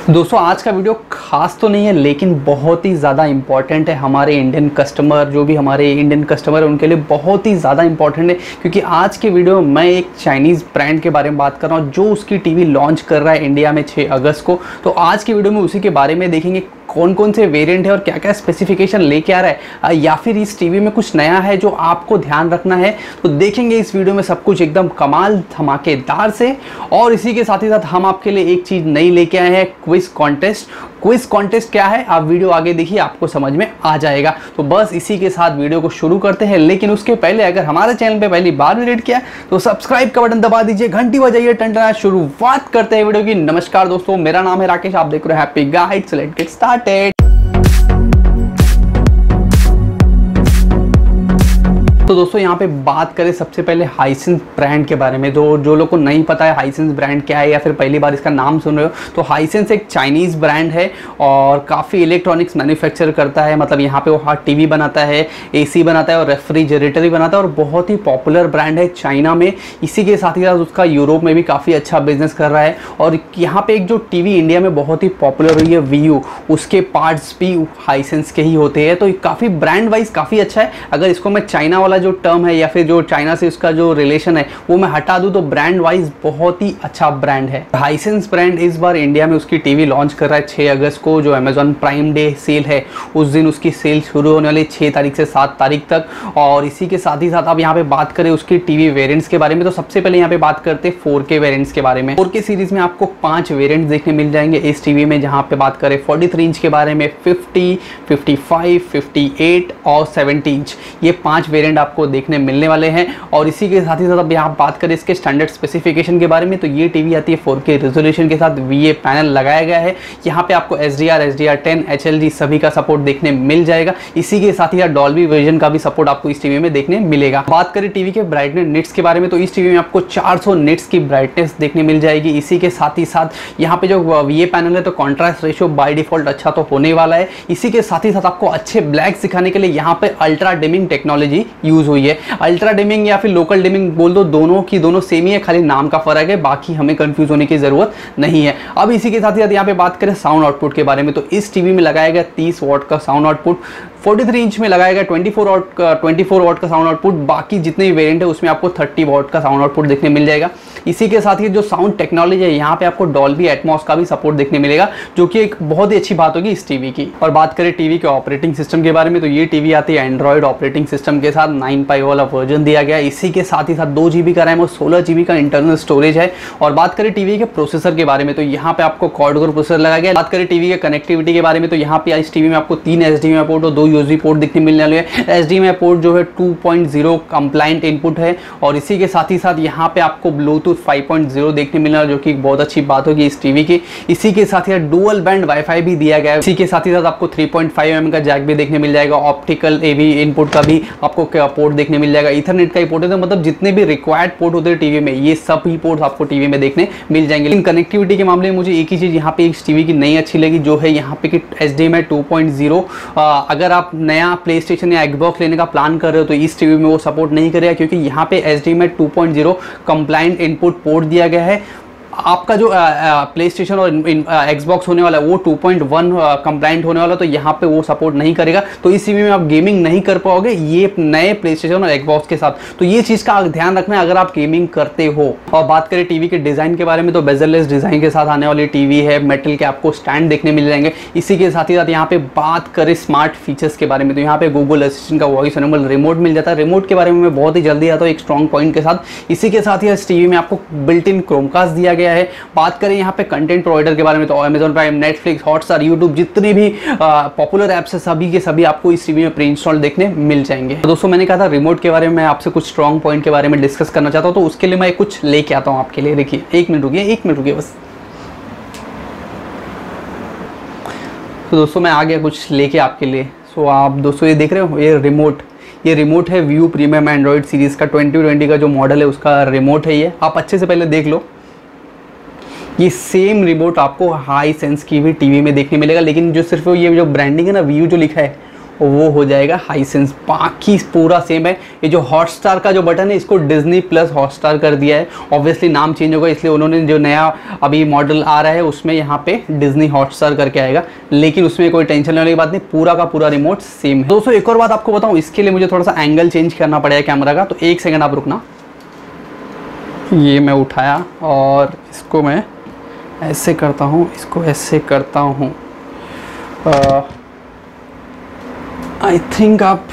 दोस्तों आज का वीडियो खास तो नहीं है लेकिन बहुत ही ज़्यादा इम्पॉर्टेंट है। हमारे इंडियन कस्टमर जो भी हमारे इंडियन कस्टमर है उनके लिए बहुत ही ज़्यादा इम्पॉर्टेंट है, क्योंकि आज के वीडियो में मैं एक चाइनीज़ ब्रांड के बारे में बात कर रहा हूँ जो उसकी टीवी लॉन्च कर रहा है इंडिया में 6 अगस्त को। तो आज की वीडियो में उसी के बारे में देखेंगे कौन कौन से वेरिएंट है और क्या क्या स्पेसिफिकेशन लेके आ रहा है, या फिर इस टीवी में कुछ नया है जो आपको ध्यान रखना है। तो देखेंगे इस वीडियो में सब कुछ एकदम कमाल धमाकेदार से। और इसी के साथ ही साथ हम आपके लिए एक चीज़ नई लेके आए हैं, क्विज कॉन्टेस्ट। क्विज कॉन्टेस्ट क्या है आप वीडियो आगे देखिए, आपको समझ में आ जाएगा। तो बस इसी के साथ वीडियो को शुरू करते हैं, लेकिन उसके पहले अगर हमारे चैनल पे पहली बार विजिट किया तो सब्सक्राइब का बटन दबा दीजिए, घंटी बजाइए, टन। शुरुआत करते हैं वीडियो की। नमस्कार दोस्तों, मेरा नाम है राकेश, आप देख रहे हैं happy guide. Let's get started. तो दोस्तों यहाँ पे बात करें सबसे पहले हाइसेंस ब्रांड के बारे में। जो लोग को नहीं पता है हाइसेंस ब्रांड क्या है या फिर पहली बार इसका नाम सुन रहे हो, तो हाइसेंस एक चाइनीज़ ब्रांड है और काफ़ी इलेक्ट्रॉनिक्स मैन्युफैक्चर करता है। मतलब यहाँ पे वो हार्ड टीवी बनाता है, एसी बनाता है और रेफ्रिजरेटर भी बनाता है और बहुत ही पॉपुलर ब्रांड है चाइना में। इसी के साथ ही साथ उसका यूरोप में भी काफ़ी अच्छा बिजनेस कर रहा है। और यहाँ पे एक जो टीवी इंडिया में बहुत ही पॉपुलर हुई है वीयू, उसके पार्ट्स भी हाइसेंस के ही होते हैं। तो काफ़ी ब्रांड वाइज काफ़ी अच्छा है। अगर इसको मैं चाइना वाला जो टर्म है या फिर जो चाइना से उसका जो रिलेशन है वो मैं हटा दूं तो ब्रांड वाइज बहुत ही अच्छा ब्रांड है। हाइसेंस ब्रांड इस बार इंडिया में उसकी टीवी लॉन्च कर रहा है 6 अगस्त को, जो अमेजॉन प्राइम डे सेल है उस दिन उसकी सेल शुरू होने वाली 6 तारीख से 7 तारीख तक। और इसी के साथ ही साथ अब यहाँ पे बात करें उसकी टीवी वेरिएंट्स के बारे में, तो सबसे पहले यहाँ पे बात करते हैं 4K वेरिएंट्स के बारे में। 4K सीरीज में आपको 5 वेरिएंट्स देखने मिल जाएंगे इस टीवी में, जहाँ पे बात करें 43 इंच के बारे में, 50, 55, 58 और 70 इंच, ये 5 वेरिएंट आपको देखने मिलने वाले हैं। और इसी के साथ ही साथ अब यहाँ बात करें इसके स्टैंडर्ड स्पेसिफिकेशन के बारे में, तो ये टीवी आती है 4K रेजोल्यूशन के साथ, VA पैनल लगाया गया है। यहाँ पे आपको HDR, HDR10, HLG सभी का सपोर्ट देखने मिल जाएगा। इसी के साथ ही साथ डॉल्बी विजन का भी सपोर्ट आपको इस टीवी में देखने मिलेगा। बात करें टीवी के ब्राइटनेस निट्स के बारे में, तो इस टीवी में आपको 400 निट्स की ब्राइटनेस देखने मिल जाएगी। इसी के साथ ही साथ यहाँ पे जो VA पैनल है तो कॉन्ट्रास्ट रेशियो बाय डिफॉल्ट अच्छा तो होने वाला है। इसी के साथ ही साथ आपको अच्छे ब्लैक दिखाने के लिए यहाँ पे अल्ट्रा डिमिंग टेक्नोलॉजी यूज हुई है। अल्ट्रा डिमिंग या फिर लोकल डिमिंग बोल दो, दोनों की दोनों सेम ही है, खाली नाम का फर्क है, बाकी हमें कंफ्यूज होने की जरूरत नहीं है। अब इसी के साथ ही साथ यहाँ पे बात करें साउंड आउटपुट के बारे में, तो इस टीवी में लगाया गया 30 वॉट का साउंड आउटपुट, 43 इंच में लगाया गया 24 वॉट का साउंड आउटपुट। बाकी जितने भी वेरिएंट है उसमें आपको 30 वॉट का साउंड आउटपुट देखने मिल जाएगा। इसी के साथ ही जो साउंड टेक्नोलॉजी है यहाँ पे आपको डॉल्बी एटमॉस का भी सपोर्ट देखने मिलेगा, जो कि एक बहुत ही अच्छी बात होगी इस टीवी की। और बात करें टीवी के ऑपरेटिंग सिस्टम के बारे में, तो ये टीवी आती है एंड्रॉइड ऑपरेटिंग सिस्टम के साथ, 9 वाला वर्जन दिया गया है। इसी के साथ ही साथ 2 GB का रैम और 16 GB का इंटरनल स्टोरेज है। और बात करें टीवी के प्रोसेसर के बारे में, तो यहाँ पे आपको क्वाड कोर प्रोसेसर लगाया गया। बात करें टीवी के कनेक्टिविटी के बारे में, तो यहाँ पे इस टीवी में आपको 3 HDMI पोर्ट और 2 USB पोर्ट देखने मिलने वाले हैं। HDMI पोर्ट जो है 2.0 कंप्लाइंट इनपुट है। और इसी के साथ ही साथ यहाँ पे आपको ब्लूटूथ 5.0 देखने मिलना है, जो कि बहुत अच्छी बात होगी इस टीवी की। इसी के साथ ही डुअल बैंड वाईफाई भी दिया गया है। इसी के साथ ही साथ आपको 3.5 mm का जैक भी देखने मिल जाएगा। ऑप्टिकल AV इनपुट का भी आपको पोर्ट देखने मिल जाएगा। ईथरनेट का ही पोर्ट है, तो मतलब जितने भी रिक्वायर्ड पोर्ट होते हैं टीवी में ये सभी पोर्ट्स आपको टीवी में देखने मिल जाएंगे। लेकिन कनेक्टिविटी के मामले में मुझे एक ही चीज़ यहाँ पे इस टीवी की नहीं अच्छी लगी, जो है यहाँ पे कि HDMI 2.0 अगर आप नया प्ले स्टेशन या Xbox लेने का प्लान कर रहे हो तो इस टीवी में वो सपोर्ट नहीं करेगा, क्योंकि यहाँ पे HDMI 2.0 कंप्लाइंट इनपुट पोर्ट दिया गया है। आपका जो प्ले स्टेशन और Xbox होने वाला है वो 2.1 कंप्लाइंट होने वाला, तो यहाँ पे वो सपोर्ट नहीं करेगा। तो इस टीवी में आप गेमिंग नहीं कर पाओगे ये नए प्ले स्टेशन और Xbox के साथ। तो ये चीज़ का ध्यान रखना है अगर आप गेमिंग करते हो। और बात करें टीवी के डिज़ाइन के बारे में, तो बेजललेस डिज़ाइन के साथ आने वाली टीवी है। मेटल के आपको स्टैंड देखने मिल जाएंगे। इसी के साथ ही साथ यहाँ पे बात करें स्मार्ट फीचर्स के बारे में, तो यहाँ पे गूगल असिस्टेंट का वॉइस एनेबल रिमोट मिल जाता है। रिमोट के बारे में मैं बहुत ही जल्दी आता हूँ एक स्ट्रॉन्ग पॉइंट के साथ। इसी के साथ ही इस टीवी में आपको बिल्ट इन क्रोमकास्ट दिया गया है। बात करें यहाँ पे कंटेंट प्रोवाइडर के बारे में, तो Amazon prime, Netflix, Hotstar, YouTube, जितने भी पॉपुलर ऐप्स है सभी के सभी आपको इस टीवी में प्री इंस्टॉल देखने मिल जाएंगे। तो दोस्तों मैंने कहा था रिमोट के बारे में मैं आपसे कुछ स्ट्रॉन्ग पॉइंट के बारे में डिस्कस करना चाहता हूँ, तो उसके लिए मैं कुछ लेके आता हूँ आपके लिए। देखिए 1 मिनट रुकिए बस। तो दोस्तों मैं आ गया कुछ लेके आपके लिए। सो आप दोस्तों ये देख रहे हो, ये रिमोट है व्यू प्रीमियम एंड्रॉइड सीरीज़ का 2020 का जो मॉडल है उसका रिमोट है। ये आप अच्छे से पहले देख लो। ये सेम रिमोट आपको हाई सेंस की भी टीवी में देखने मिलेगा, लेकिन जो सिर्फ ये जो ब्रांडिंग है ना व्यू जो लिखा है वो हो जाएगा हाइसेंस। बाकी पूरा सेम है। ये जो हॉटस्टार का जो बटन है इसको डिज्नी प्लस हॉटस्टार कर दिया है। ऑब्वियसली नाम चेंज होगा, इसलिए उन्होंने जो नया अभी मॉडल आ रहा है उसमें यहाँ पे डिज्नी हॉटस्टार करके आएगा, लेकिन उसमें कोई टेंशन लेने वाली बात नहीं, पूरा का पूरा रिमोट सेम है। दोस्तों एक और बात आपको बताऊँ, इसके लिए मुझे थोड़ा सा एंगल चेंज करना पड़ेगा कैमरा का, तो 1 सेकेंड आप रुकना। ये मैं उठाया और इसको मैं ऐसे करता हूँ, इसको ऐसे करता हूँ। आई थिंक आप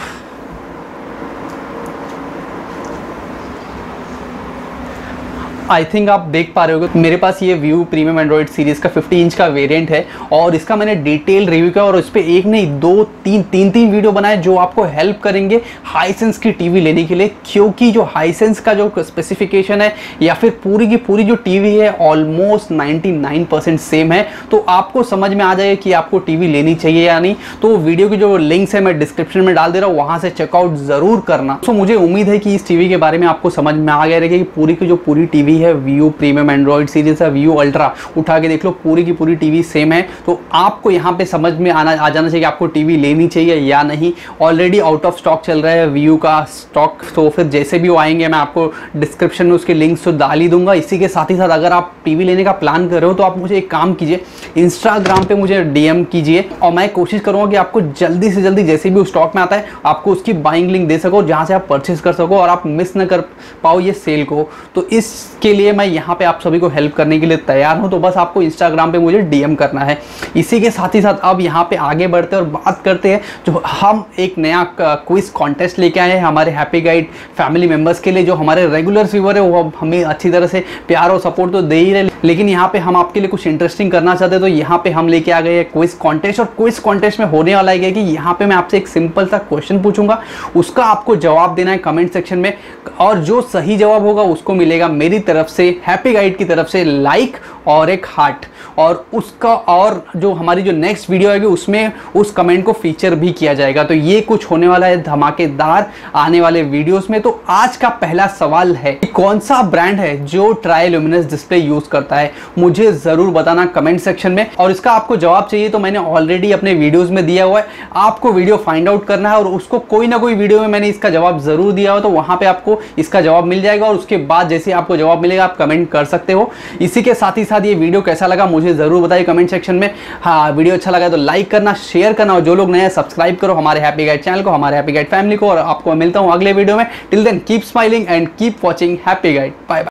आप देख पा रहे होगे मेरे पास ये व्यू प्रीमियम एंड्रॉइड सीरीज का 50 इंच का वेरिएंट है, और इसका मैंने डिटेल रिव्यू किया और इस पर एक नहीं दो तीन वीडियो बनाए जो आपको हेल्प करेंगे हाइसेंस की टीवी लेने के लिए। क्योंकि जो हाइसेंस का जो स्पेसिफिकेशन है या फिर पूरी की पूरी जो टीवी है ऑलमोस्ट 99% सेम है, तो आपको समझ में आ जाएगा कि आपको टीवी लेनी चाहिए या नहीं। तो वीडियो की जो लिंक्स है मैं डिस्क्रिप्शन में डाल दे रहा हूँ, वहां से चेकआउट जरूर करना। तो मुझे उम्मीद है कि इस टीवी के बारे में आपको समझ में आ गया रहेगा कि पूरी की जो पूरी टीवी है व्यू प्रीमियम एंड्रॉइड सीरीज है, व्यू अल्ट्रा उठा के देख लो, पूरी की पूरी टीवी सेम है। तो आपको यहाँ पे समझ में आ जाना चाहिए कि आपको टीवी लेनी चाहिए या नहीं। ऑलरेडी आउट ऑफ स्टॉक चल रहा है व्यू का स्टॉक, तो फिर जैसे भी वो आएंगे मैं आपको डिस्क्रिप्शन में उसके लिंक्स तो डाल ही दूंगा। इसी के साथ ही साथ अगर आप टीवी लेने का प्लान कर रहे हो तो आप मुझे एक काम कीजिए, इंस्टाग्राम पे मुझे DM कीजिए और मैं कोशिश करूंगा कि आपको जल्दी से जल्दी जैसे भी स्टॉक में आता है आपको उसकी बाइंग लिंक दे सको, जहां से आप परचेस कर सको और आप मिस न कर पाओ ये सेल को। तो इसके लिए मैं यहाँ पे आप सभी को हेल्प करने के लिए तैयार हूँ, तो बस आपको इंस्टाग्राम पे मुझे DM करना है। इसी के साथ ही साथ अब यहाँ पे आगे बढ़ते और बात करते हैं, जो हम एक नया क्विज कॉन्टेस्ट लेके आए हैं हमारे हैप्पी गाइड फैमिली मेंबर्स के लिए। जो हमारे रेगुलर व्यूअर है वो हमें अच्छी तरह से प्यार और सपोर्ट तो दे ही रहे, लेकिन यहाँ पे हम आपके लिए कुछ इंटरेस्टिंग करना चाहते हैं। तो यहाँ पे हम लेके आ गए हैं क्विज कॉन्टेस्ट, और क्विज कॉन्टेस्ट में होने वाला है कि यहाँ पे मैं आपसे एक सिंपल सा क्वेश्चन पूछूंगा, उसका आपको जवाब देना है कमेंट सेक्शन में, और जो सही जवाब होगा उसको मिलेगा मेरी तरफ से, हैप्पी गाइड की तरफ से लाइक और एक हार्ट, और उसका और जो हमारी जो नेक्स्ट वीडियो आएगी उसमें उस कमेंट को फीचर भी किया जाएगा। तो ये कुछ होने वाला है धमाकेदार आने वाले वीडियोस में। तो आज का पहला सवाल है, कौन सा ब्रांड है जो ट्राई ल्यूमिनस डिस्प्ले यूज करता है, मुझे जरूर बताना कमेंट सेक्शन में। और इसका आपको जवाब चाहिए तो मैंने ऑलरेडी अपने वीडियोस में दिया हुआ है, आपको वीडियो फाइंड आउट करना है और उसको कोई ना कोई वीडियो में मैंने इसका जवाब जरूर दिया हो, तो वहां पे आपको इसका जवाब मिल जाएगा और उसके बाद जैसे आपको जवाब मिलेगा आप कमेंट कर सकते हो। इसी के साथ ही साथ ये वीडियो कैसा लगा मुझे जरूर बताइए कमेंट सेक्शन में। हाँ, वीडियो अच्छा लगा तो लाइक करना, शेयर करना, और जो लोग नए हैं सब्सक्राइब करो हमारे हैप्पी गाइड चैनल को, हमारे हैप्पी गाइड फैमिली को। और आपको मिलता हूं अगले वीडियो में। Till then keep smiling and keep watching happy guide. Bye bye.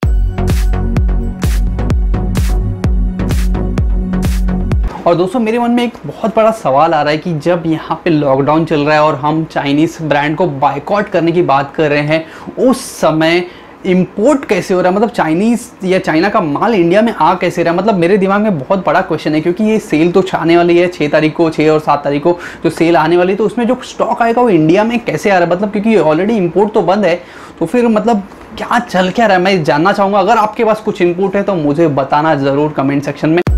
और दोस्तों मेरे मन में एक बहुत बड़ा सवाल आ रहा है कि जब यहाँ पे लॉकडाउन चल रहा है और हम चाइनीज ब्रांड को बायकॉट करने की बात कर रहे हैं, उस समय इंपोर्ट कैसे हो रहा है, मतलब चाइनीज या चाइना का माल इंडिया में आ कैसे रहा है। मतलब मेरे दिमाग में बहुत बड़ा क्वेश्चन है, क्योंकि ये सेल तो आने वाली है 6 तारीख को, 6 और 7 तारीख को जो सेल आने वाली है, तो उसमें जो स्टॉक आएगा वो इंडिया में कैसे आ रहा है, मतलब क्योंकि ऑलरेडी इंपोर्ट तो बंद है, तो फिर मतलब क्या चल क्या रहा है मैं जानना चाहूँगा। अगर आपके पास कुछ इनपुट है तो मुझे बताना ज़रूर कमेंट सेक्शन में।